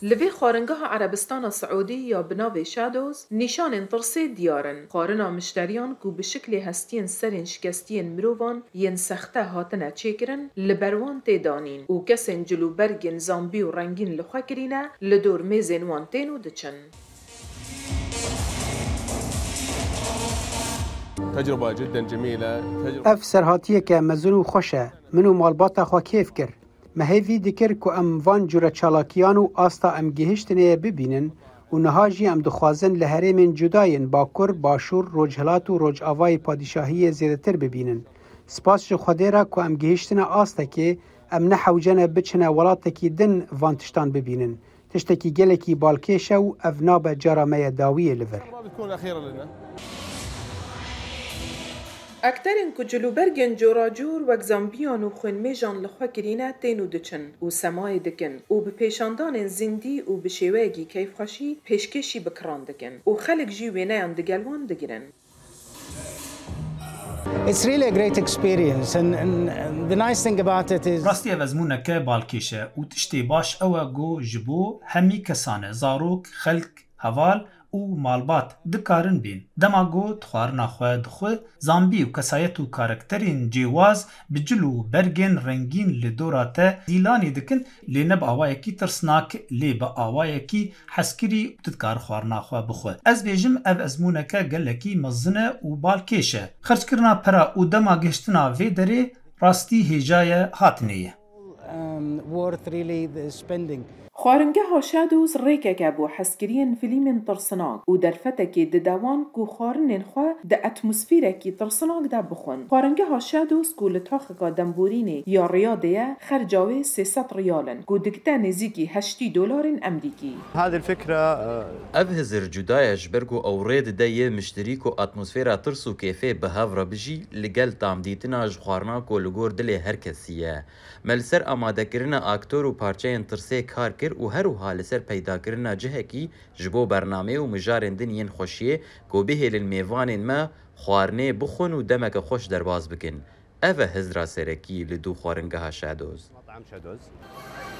لوی خارنگاه عربستان سعودی یا بناو شادوز نیشان ترسی دیارن خارنا مشتریان کو به شکل هستین سرین شکستین مروان ین سخته هاتنه چیکرن لبروان تیدانین و کسین جلو برگن زامبی و رنگین لخوا کرینه لدور میزین وان تینو دچن. تجربة جدا جميلة. اف سرهاتیه که مزون و خوشه منو مالباتا خوا کیف کر مهیوی دکر که ام وان جور چالاکیان و آستا ام گهشتنه ببینن و نهاجی ام دخوازن لهرمین جداین باکر باشور روجهلات و روج آوای پادشاهی زیادتر ببینن. سپاس جو خودی را که ام گهشتنه آستا که ام نحوجنه بچنه ولاتکی دن وانتشتان ببینن. تشتکی گلکی بالکیشه و افناب جرامه داویه لور. اکترین که جلوبرگن جوراجور وک زامبیان و خونمیجان لخوا کرینه تینو دچن و سمای دکن و به پیشاندان زندی و به شیوهگی کیف خوشی پیشکشی بکران دکن و خلق جی وینیان دگلوان دگرن. It's really a great experience and the nice thing about it is راستي ازمونك بالكيشه و تشتي باش او جو جبو همي كسانه زاروك خلق هوال و مالبات دکارن بین دماغو تخوارنا خواه دخوه زامبی و کسایت و کارکترین جیواز بجلو برگن رنگین لدوراته دیلانی دکن لینب آوایکی ترسناک لی با آوایکی حسکری تدکار خوارنا خواه بخوه از بیجم او ازمونکه گلکی مزنه و بالکیشه خرج کرنا پرا و دماغشتنا وی داره راستی هجای هاتنیه worth really the spending. خارنگه ها شادوز ریکه که بو حسکرین فیلم ترسناک و درفته که ددوان کو خارنین خواه ده اتمسفیره که ترسناک ده بخون. خارنگه ها شادوز کو لطاقه که دنبورینه یا ریاده خرجاوه 300 ریالن کو دکته نزیکی $80 امریکی. هذه الفكرة أبهزر جدايش برغو أوريد دايه مشتريكو أتموسفيرا ترسو كيفي بهافرا بجي لقل تامديتنا جخوارناكو لغور دلي هركسية. ملسر أماده كرنا أكتور و پارچين ترسي كار کر و هر و حال سر پیدا کرنا جهه کی جبو برنامه و مجارن دنین خوشیه کو به للمیوان ما خوارنه بخون و دمک خوش درباز بکن. اوه هزرا سرکی لدو خوارنگه شادوز.